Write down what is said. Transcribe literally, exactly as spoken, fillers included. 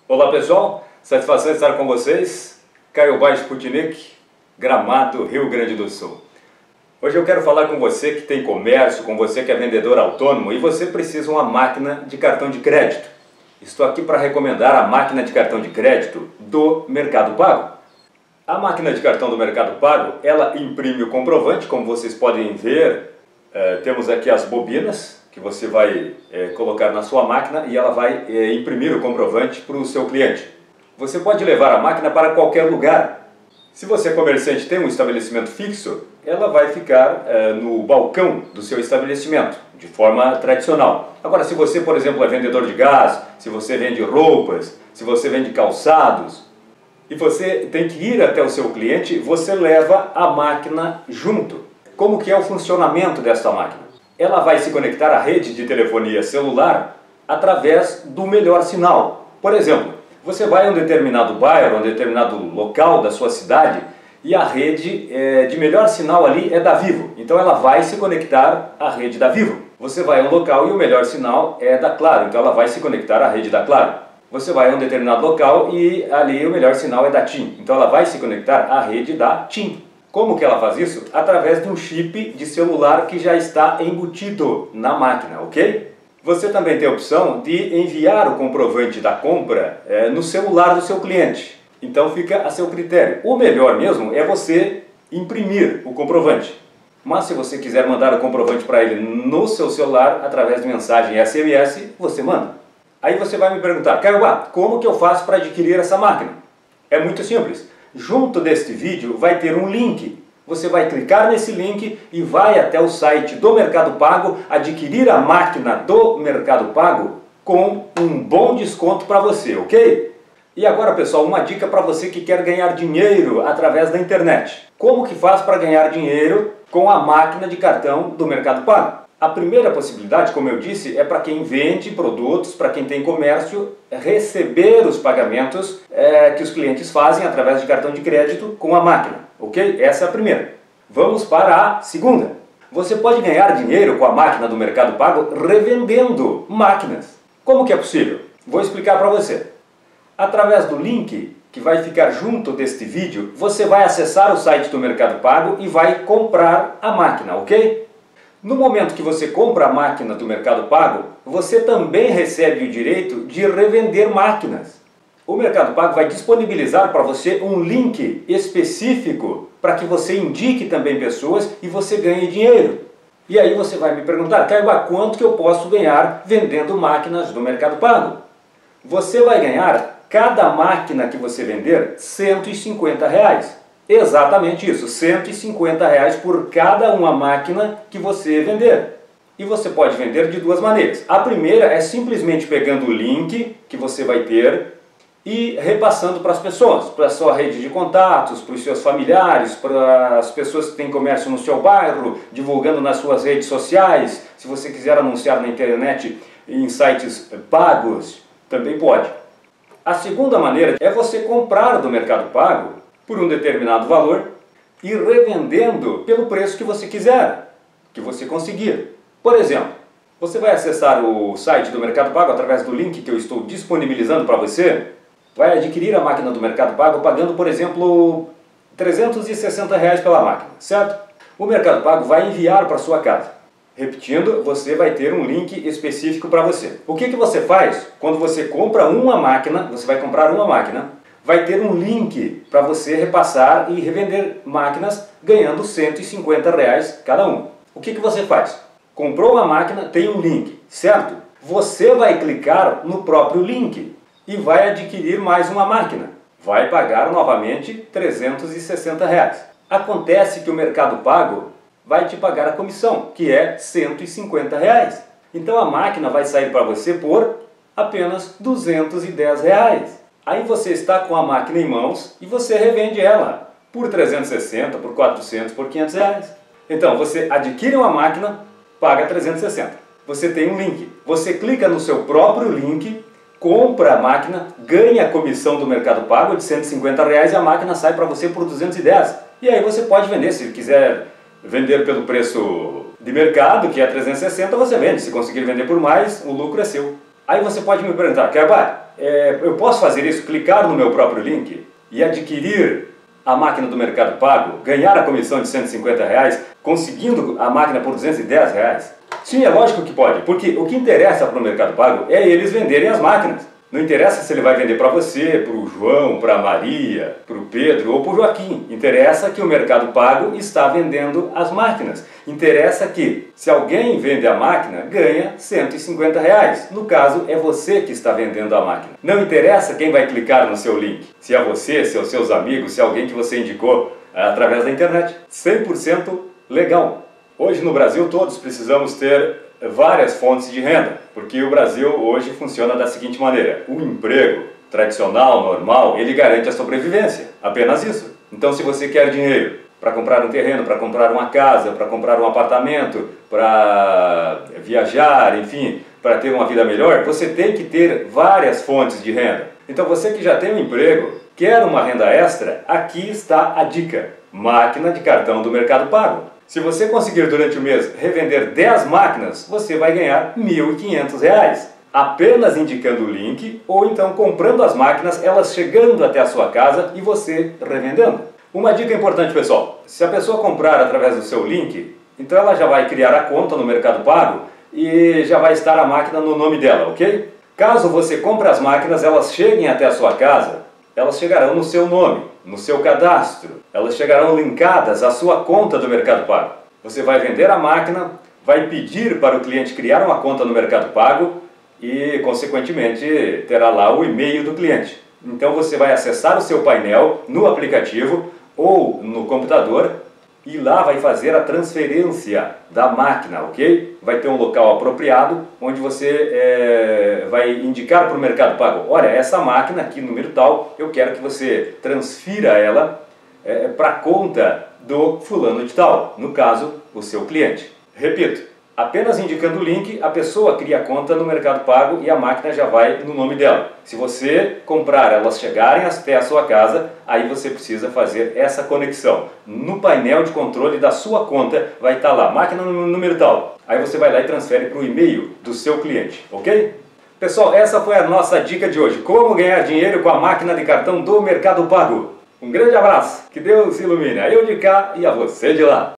Olá pessoal, satisfação estar com vocês. Caiobá Sputnik, Gramado, Rio Grande do Sul. Hoje eu quero falar com você que tem comércio, com você que é vendedor autônomo e você precisa de uma máquina de cartão de crédito. Estou aqui para recomendar a máquina de cartão de crédito do Mercado Pago. A máquina de cartão do Mercado Pago, ela imprime o comprovante, como vocês podem ver. É, temos aqui as bobinas que você vai é, colocar na sua máquina e ela vai é, imprimir o comprovante para o seu cliente. Você pode levar a máquina para qualquer lugar. Se você é comerciante e tem um estabelecimento fixo, ela vai ficar é, no balcão do seu estabelecimento, de forma tradicional. Agora, se você, por exemplo, é vendedor de gás, se você vende roupas, se você vende calçados, e você tem que ir até o seu cliente, você leva a máquina junto. Como que é o funcionamento dessa máquina? Ela vai se conectar à rede de telefonia celular através do melhor sinal. Por exemplo, você vai a um determinado bairro, a um determinado local da sua cidade e a rede é, de melhor sinal ali é da Vivo. Então ela vai se conectar à rede da Vivo. Você vai a um local e o melhor sinal é da Claro, então ela vai se conectar à rede da Claro. Você vai a um determinado local e ali o melhor sinal é da TIM, então ela vai se conectar à rede da TIM. Como que ela faz isso? Através de um chip de celular que já está embutido na máquina, ok? Você também tem a opção de enviar o comprovante da compra é, no celular do seu cliente. Então fica a seu critério. O melhor mesmo é você imprimir o comprovante. Mas se você quiser mandar o comprovante para ele no seu celular, através de mensagem S M S, você manda. Aí você vai me perguntar, Caiobá, como que eu faço para adquirir essa máquina? É muito simples. Junto deste vídeo vai ter um link. Você vai clicar nesse link e vai até o site do Mercado Pago adquirir a máquina do Mercado Pago com um bom desconto para você, ok? E agora, pessoal, uma dica para você que quer ganhar dinheiro através da internet. Como que faz para ganhar dinheiro com a máquina de cartão do Mercado Pago? A primeira possibilidade, como eu disse, é para quem vende produtos, para quem tem comércio, receber os pagamentos é, que os clientes fazem através de cartão de crédito com a máquina, ok? Essa é a primeira. Vamos para a segunda. Você pode ganhar dinheiro com a máquina do Mercado Pago revendendo máquinas. Como que é possível? Vou explicar para você. Através do link que vai ficar junto deste vídeo, você vai acessar o site do Mercado Pago e vai comprar a máquina, ok? No momento que você compra a máquina do Mercado Pago, você também recebe o direito de revender máquinas. O Mercado Pago vai disponibilizar para você um link específico para que você indique também pessoas e você ganhe dinheiro. E aí você vai me perguntar, Caiobá, quanto que eu posso ganhar vendendo máquinas do Mercado Pago? Você vai ganhar, cada máquina que você vender, cento e cinquenta reais. Exatamente isso, cento e cinquenta reais por cada uma máquina que você vender. E você pode vender de duas maneiras. A primeira é simplesmente pegando o link que você vai ter e repassando para as pessoas, para a sua rede de contatos, para os seus familiares, para as pessoas que têm comércio no seu bairro, divulgando nas suas redes sociais. Se você quiser anunciar na internet em sites pagos, também pode. A segunda maneira é você comprar do Mercado Pago por um determinado valor e revendendo pelo preço que você quiser, que você conseguir. Por exemplo, você vai acessar o site do Mercado Pago através do link que eu estou disponibilizando para você, vai adquirir a máquina do Mercado Pago pagando, por exemplo, trezentos e sessenta reais pela máquina, certo? O Mercado Pago vai enviar para sua casa. Repetindo, você vai ter um link específico para você. O que que você faz quando você compra uma máquina, você vai comprar uma máquina, vai ter um link para você repassar e revender máquinas ganhando cento e cinquenta reais cada um. O que que você faz? Comprou uma máquina, tem um link, certo? Você vai clicar no próprio link e vai adquirir mais uma máquina. Vai pagar novamente trezentos e sessenta reais. Acontece que o Mercado Pago vai te pagar a comissão, que é cento e cinquenta reais. Então a máquina vai sair para você por apenas duzentos e dez reais. Aí você está com a máquina em mãos e você revende ela por trezentos e sessenta, por quatrocentos, por quinhentos reais. Então você adquire uma máquina, paga trezentos e sessenta. Você tem um link. Você clica no seu próprio link, compra a máquina, ganha a comissão do Mercado Pago de cento e cinquenta reais e a máquina sai para você por duzentos e dez. E aí você pode vender, se quiser vender pelo preço de mercado, que é trezentos e sessenta, você vende. Se conseguir vender por mais, o lucro é seu. Aí você pode me perguntar, Caiobá, é, eu posso fazer isso, clicar no meu próprio link e adquirir a máquina do Mercado Pago, ganhar a comissão de cento e cinquenta reais, conseguindo a máquina por duzentos e dez reais? Sim, é lógico que pode, porque o que interessa para o Mercado Pago é eles venderem as máquinas. Não interessa se ele vai vender para você, para o João, para a Maria, para o Pedro ou para o Joaquim. Interessa que o Mercado Pago está vendendo as máquinas. Interessa que, se alguém vende a máquina, ganha cento e cinquenta reais. No caso, é você que está vendendo a máquina. Não interessa quem vai clicar no seu link. Se é você, se é os seus amigos, se é alguém que você indicou através da internet. cem por cento legal. Hoje no Brasil todos precisamos ter várias fontes de renda, porque o Brasil hoje funciona da seguinte maneira: o emprego tradicional, normal, ele garante a sobrevivência, apenas isso. Então, se você quer dinheiro para comprar um terreno, para comprar uma casa, para comprar um apartamento, para viajar, enfim, para ter uma vida melhor, você tem que ter várias fontes de renda. Então, você que já tem um emprego, quer uma renda extra, aqui está a dica: máquina de cartão do Mercado Pago. Se você conseguir durante o mês revender dez máquinas, você vai ganhar mil e quinhentos reais. Apenas indicando o link ou então comprando as máquinas, elas chegando até a sua casa e você revendendo. Uma dica importante, pessoal: se a pessoa comprar através do seu link, então ela já vai criar a conta no Mercado Pago e já vai estar a máquina no nome dela, ok? Caso você compre as máquinas, elas cheguem até a sua casa, elas chegarão no seu nome, no seu cadastro, elas chegarão linkadas à sua conta do Mercado Pago. Você vai vender a máquina, vai pedir para o cliente criar uma conta no Mercado Pago e, consequentemente, terá lá o e-mail do cliente. Então você vai acessar o seu painel no aplicativo ou no computador e lá vai fazer a transferência da máquina, ok? Vai ter um local apropriado onde você é, vai indicar para o Mercado Pago: olha, essa máquina aqui, número tal, eu quero que você transfira ela é, para a conta do fulano de tal, no caso, o seu cliente. Repito, apenas indicando o link, a pessoa cria a conta no Mercado Pago e a máquina já vai no nome dela. Se você comprar, elas chegarem até a sua casa, aí você precisa fazer essa conexão. No painel de controle da sua conta vai estar lá, máquina no número tal. Aí você vai lá e transfere para o e-mail do seu cliente, ok? Pessoal, essa foi a nossa dica de hoje: como ganhar dinheiro com a máquina de cartão do Mercado Pago. Um grande abraço, que Deus ilumine a eu de cá e a você de lá.